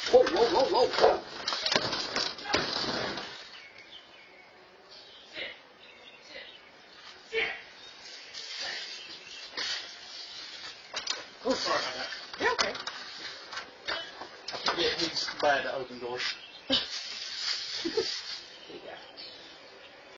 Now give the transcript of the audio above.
Whoa, whoa, whoa, whoa. Oh, sorry about that. Yeah, okay. I forget he's bad to open doors.